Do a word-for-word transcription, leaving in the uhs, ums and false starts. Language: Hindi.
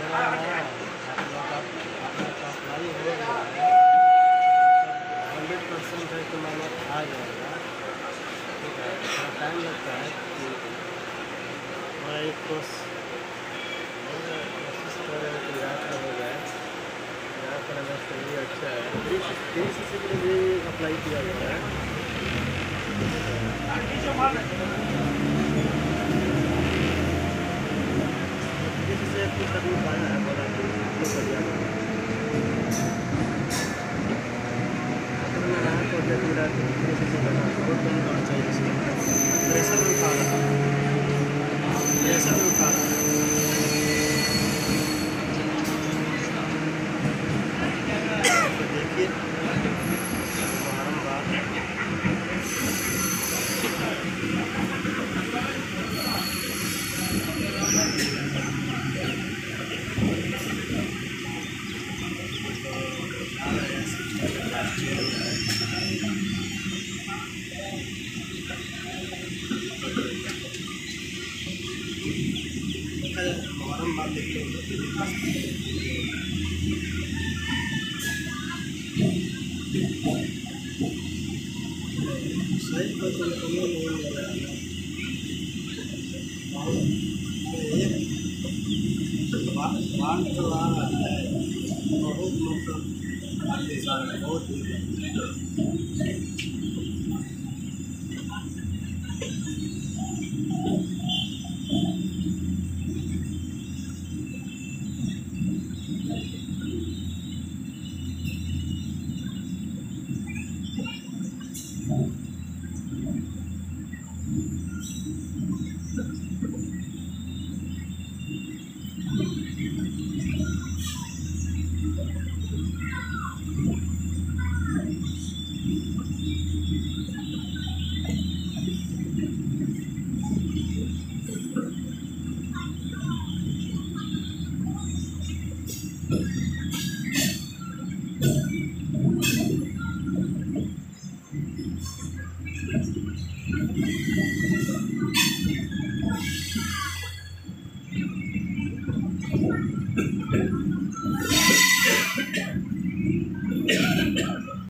अप्लाई हो गया है, हंड्रेड परसेंट है तो मैंने आ जाएगा। ठीक है, थोड़ा टाइम लगता है कि मैं एक कोर्स कोशिश कर रहे हैं कि यहाँ पर हो जाए। यहाँ पर अगर सैलरी अच्छा है, थ्री सी सी के लिए भी अप्लाई किया गया है। से कुछ अभी पाया है, बोला कि बढ़िया अगर मैं रहा तो देख मिला बहुत कम होना चाहिए। इसमें प्रेशर भी उठा रहा है, प्रेशर भी उठा रहा है। तो देखिए बारम्बार बारम्बार देखते सही पर तो नहीं मिल रहा है। एक बाढ़ तो आ रहा है, बहुत मतलब बहुत